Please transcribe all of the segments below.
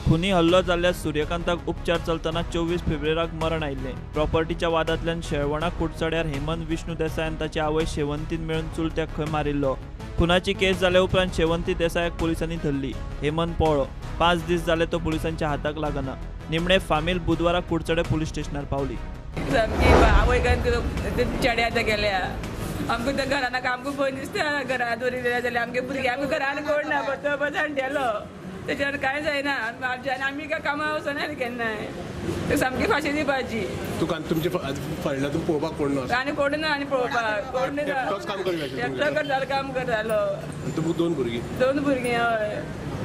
खुनी हल्लो जाल्ल्या सूर्यकांताक उपचार चलतना 24 फेब्रुवारीक मरण आयिल्लें। प्रॉपर्टीच्या वादांतल्यान शेळवणा कुडचड्यार हेमंत विष्णू देसाय आनी ताची आवय शेवंतीन मेळून चुलत्याक खंय मारिल्लो। खुनाची केस जाल्या उपरांत शेवंती देसायाक पुलिसांनी धरली। हेमंत पळो 5 दीस जाले तो पुलिसांच्या हाताक लागना। निमणे फामील बुधवाराक कुडचडे पुलीस स्टेशनार पावली। आवय चेड्या गेल्या आमकां त्या घरान आमकां भंय दिसता। घरा दवरिल्ले जाल्यार आमगे भुरगे आमकां घरान कोण ना तो जाणटेलो तेच्यार कांय जायना आमी काय कामां वचना केन्नाय सामकी फाशी दिवपाची। तुका तुमचे फाटल्यान पळोवपाक कोण ना आनी कोण ना आनी पळोवपाक कोण ना एकटो करतालो काम करतालो। तुका दोन भुरगीं हय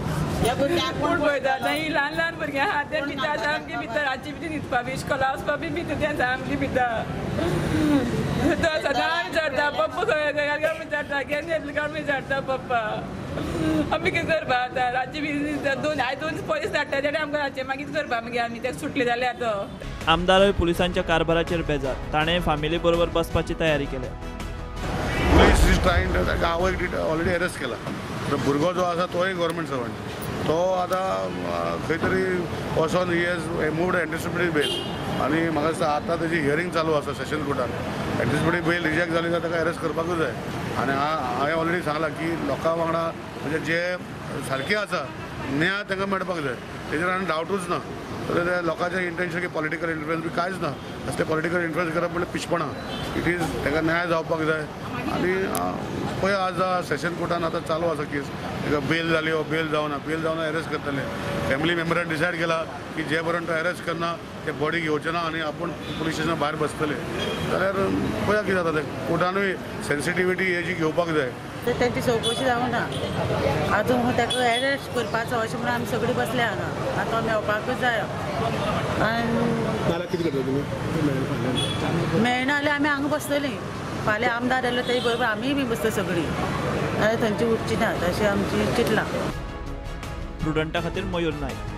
कोण पळयता ही ल्हान ल्हान भुरगीं आहा ते भितर सामकी भितर रातची भितर न्हिदपा बी इस्कॉला वचपा बी भितर ते सामकी भितर तो सदां विचारता पप्पा खंय खंय काय विचारता केन्ना येतलो काय विचारता पप्पा। आमी कितें करपा आतां रातची बी दोन पयस धाडटा जाल्यार आमकां रातचे मागीर कितें करपा मागीर आमी ते सुटले जाल्यार तो। आमदारय पुलिसांच्या कारभाराचेर बेजार। ताणें फामिली बरोबर बसपाची तयारी केल्या। पुलीस इज ट्रायंग ताका आवयक ऑलरेडी अरेस्ट केला। तो भुरगो जो आसा तोय गव्हर्मेंट सर्वंट तो आतां खंय तरी वचोन he has moved anticipatory bail आनी म्हाका दिसता आतां तेजी हियरींग चालू आसा सेशन कोर्टान। एंटिसिपेटरी बेल रिजेक्ट जाली जाल्यार ताका अरेस्ट करपाकूच जाय। आनी हांवें ऑलरेडी सांगलां की लोकां वांगडा म्हणजे जे सारकें आसा न्याय तांकां मेळपाक जाय तेजेर आनी डावटूच ना। तर ते लोकांचें इंटेंशन की पॉलिटिकल इन्फ्लुएंस बी कांयच ना। ते पॉलिटिकल इन्फ्लुएंस करप म्हणजे पिशपणां। इट इज ताका न्याय जावपाक जाय। आनी पळय आज सेशन कोर्टान आतां चालू आसा केस ताका बेल जाली हो बेल जावना अरेस्ट करतले। फॅमिली मेंबरान डिसायड केला की जे पर्यंत तो अरेस्ट करना ते बॉडी घेवचे ना आनी आपूण पुलीस स्टेशना भायर बसतले जाल्यार पळया कितें जाता तें कोर्टानूय सेन्सिटिविटी हेजी घेवपाक जाय। तर त्यांची चौकशी जावना आजून ताका अरेस्ट करपाचो अशें म्हणून आमी सगळीं बसले हांगा आतां मेळपाकूच जाय। मेळना जाल्यार आमी हांगा बसतलीं फाल्यां आमदार येयलो तेजे बरोबर आमी बी बसता सगळीं जाल्यार थंयची उठची ना अशें आमची चिंतलां। प्रुडंटा खातीर मयूर नायक।